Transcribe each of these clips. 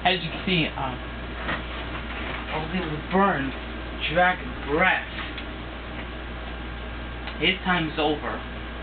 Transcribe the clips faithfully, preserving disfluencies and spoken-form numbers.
As you can see, um, I was able to burn Dragon Breath. His time is over.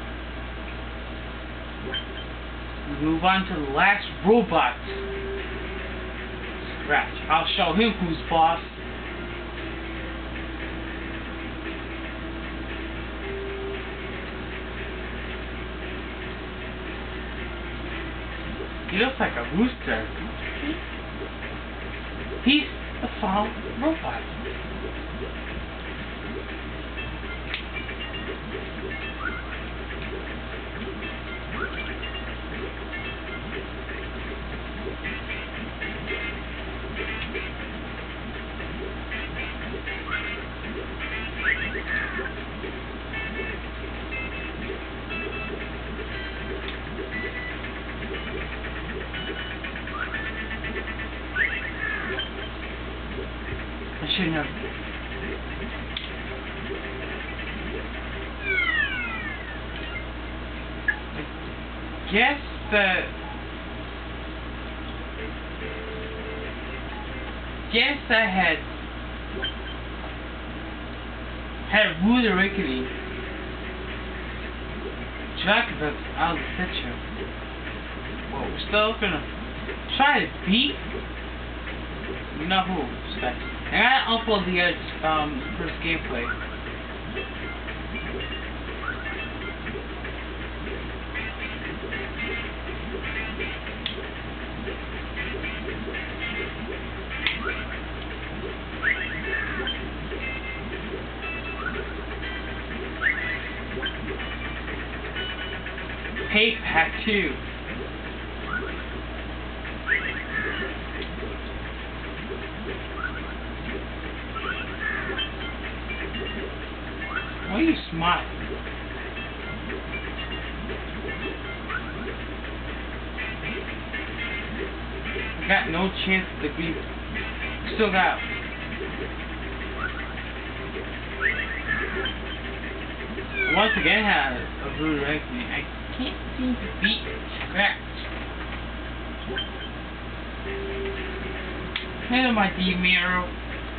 We move on to the last robot. Scratch. I'll show him who's boss. He looks like a rooster. He's a small robot. I should know. I guess that. Guess I had had a rude awakening. Dracula out of the picture. Well, we're still gonna try to beat. You know who? Specs. I gotta upload the uh, um first gameplay. Hey, Pack two. Why are you smiling? I got no chance to beat it. Still got. Once again, had a rude awakening. I can't seem to beat Scratch. Hello, my dear Miro.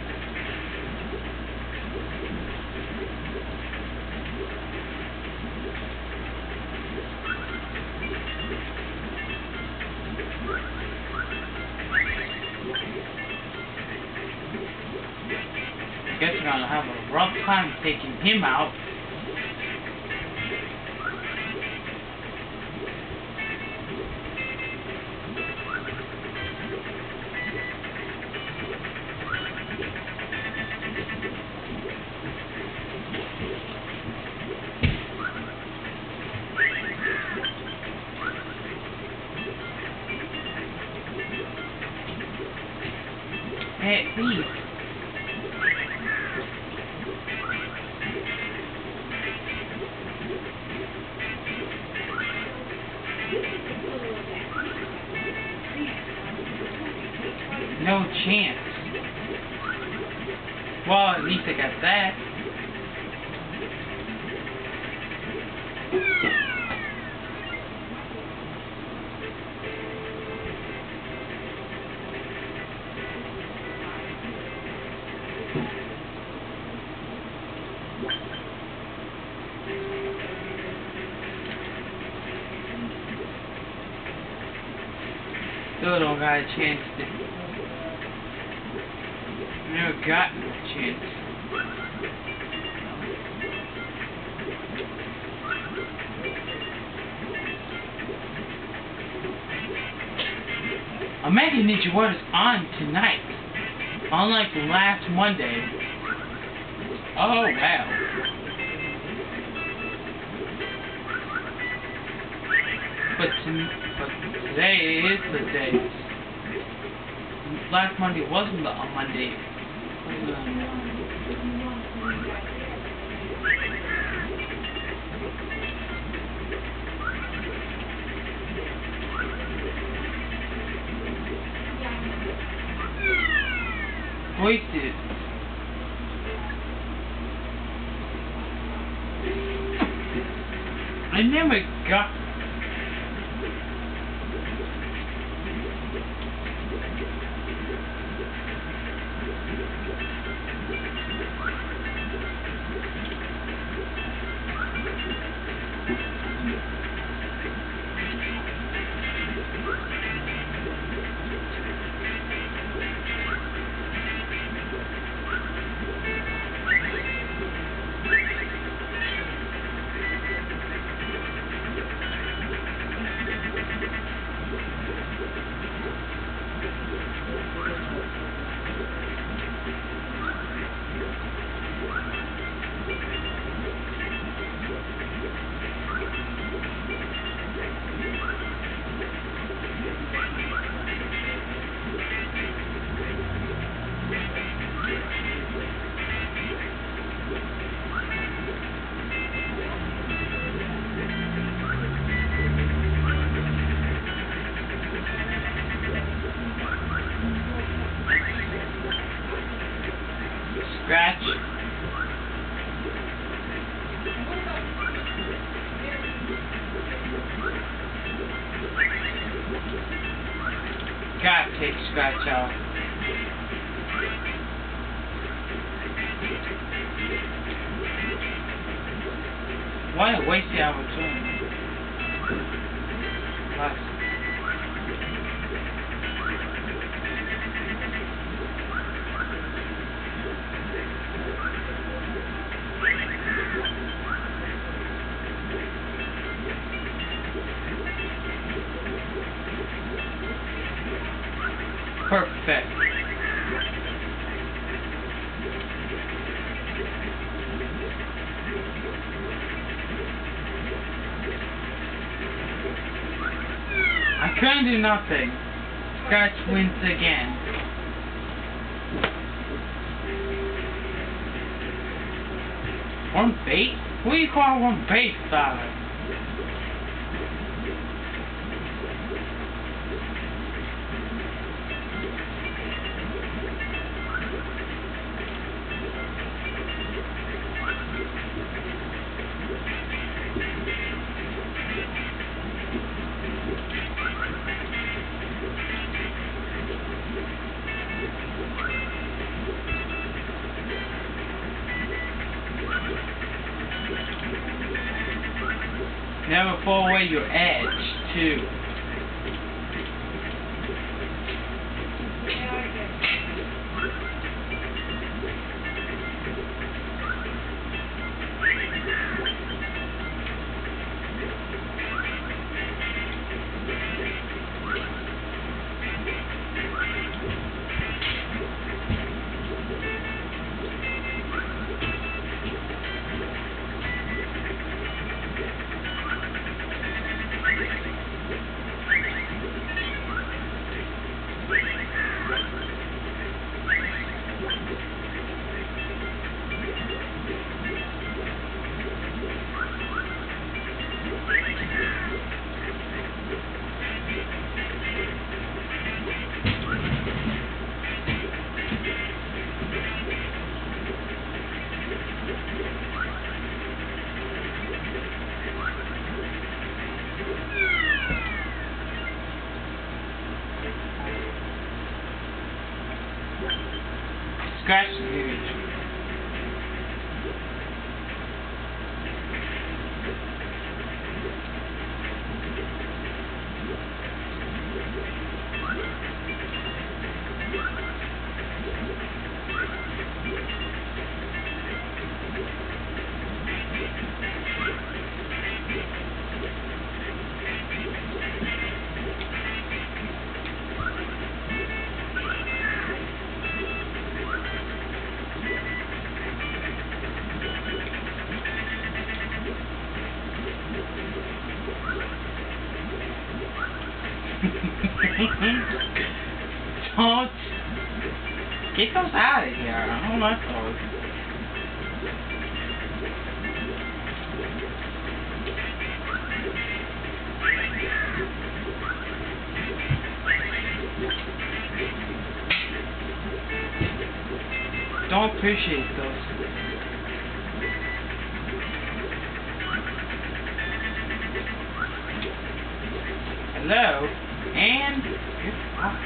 Guess we're gonna have a rough time taking him out. Hey, please. No chance. Well, at least I got that. Still don't got a chance to. Never got no chance. Omega Ninja War is on tonight, unlike last Monday. Oh wow. But, to, but today is the day. Last Monday wasn't the uh, Monday. Wasted. I never got. take Scratch out. Why waste the opportunity? Plus. Perfect. I couldn't do nothing. Scratch wins again. One bait? What do you call one bait style? Never fall away your edge, too. Scratch the image. Don't get those out of here. I don't like those. Don't appreciate those. Hello, and goodbye.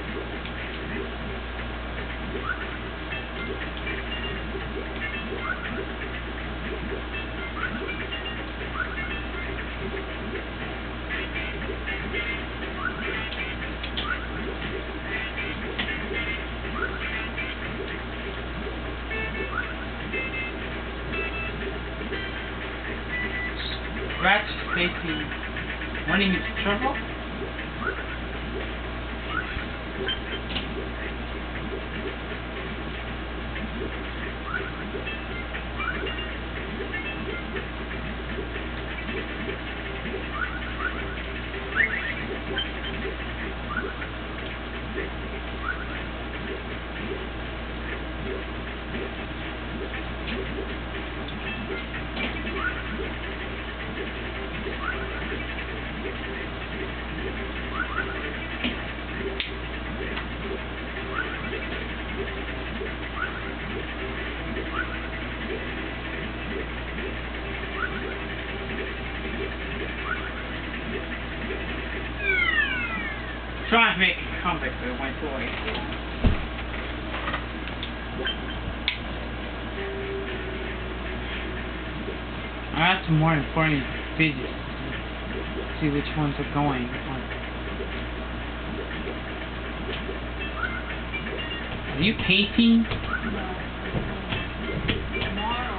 Scratch facing running into trouble. Trying to make a comeback, but it went away. I got some more important videos. See which ones are going. Are you painting? No. Tomorrow.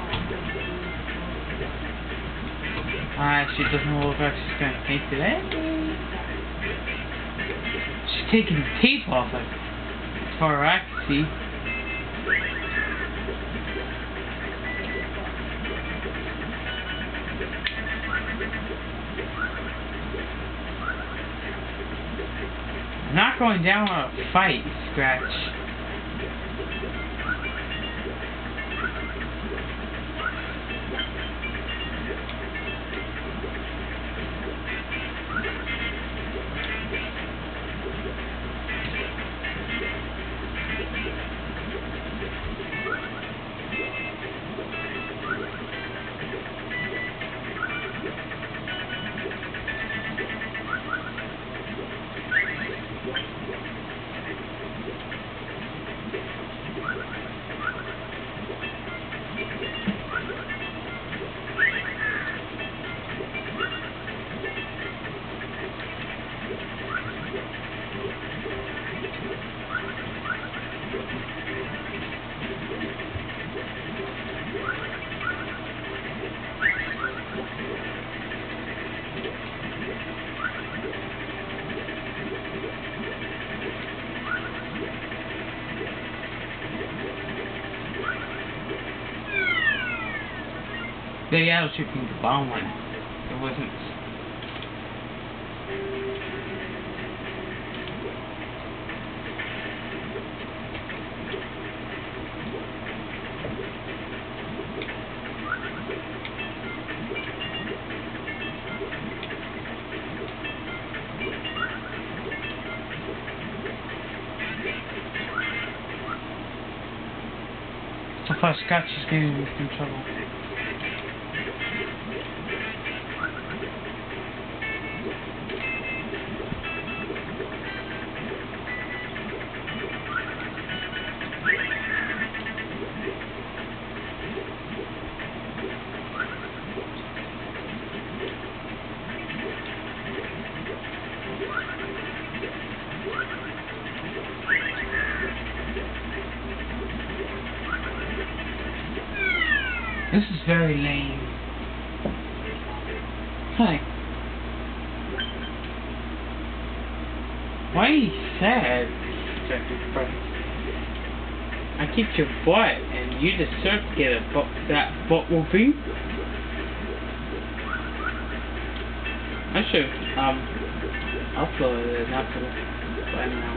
Ah, she doesn't look like she's gonna paint today. She's taking the tape off of it. As far as I can see. I'm not going down with a fight, Scratch. They are shipping the bomb one. It wasn't. So far, Scotch is getting in trouble. This is very lame. Hi. Why are you sad? I kicked your butt and you deserve to get a butt, that butt whooping. I should um upload it after by now.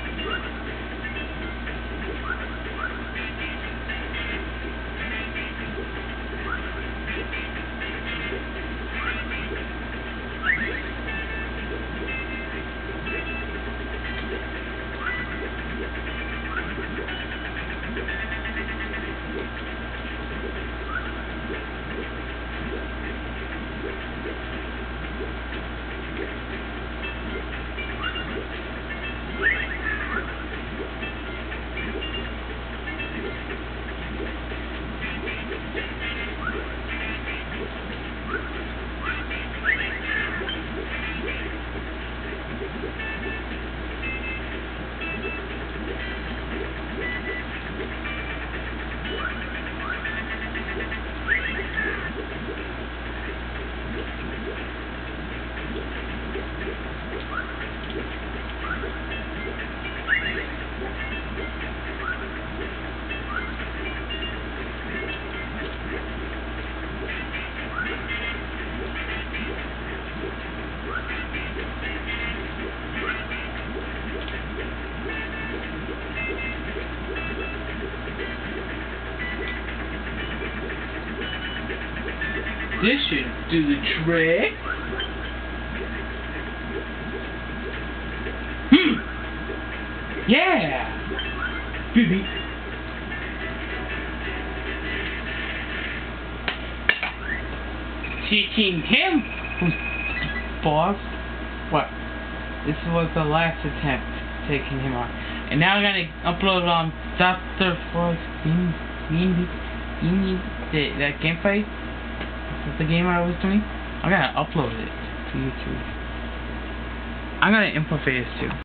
This should do the trick. Hmm. Yeah. Baby. Teaching him who's boss. What? This was the last attempt taking him on. And now I'm gonna upload um Doctor Frost Bean Bean Bean that gameplay. That's the game I was doing. I'm gonna upload it to YouTube. I'm gonna import this too.